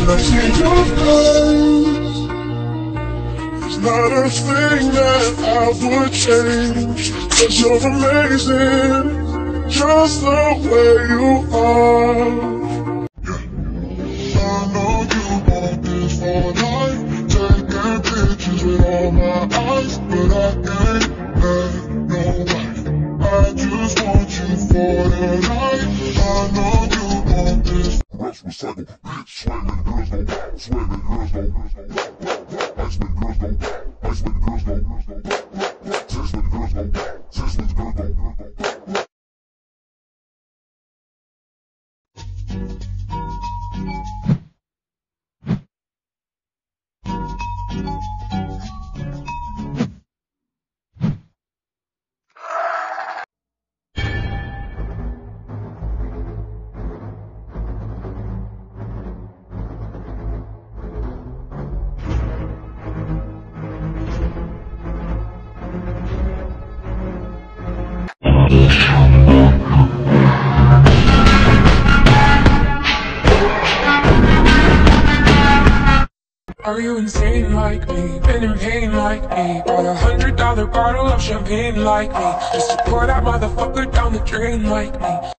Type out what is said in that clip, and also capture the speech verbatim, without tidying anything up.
I see your face, it's not a thing that I would change, 'cause you're amazing, just the way you are. Yeah. I know you want this for life, taking pictures with all my eyes, but I can't let no life. I just want you for the night. I know you want this. Rest recycle, bitch, swimming girls go wild, swimming girls go, ice when girls go wild, ice when girls go, tears when girls go wild, tears when girls go. Are you insane like me? Been in pain like me? Bought a hundred dollar bottle of champagne like me, just to pour that motherfucker down the drain like me.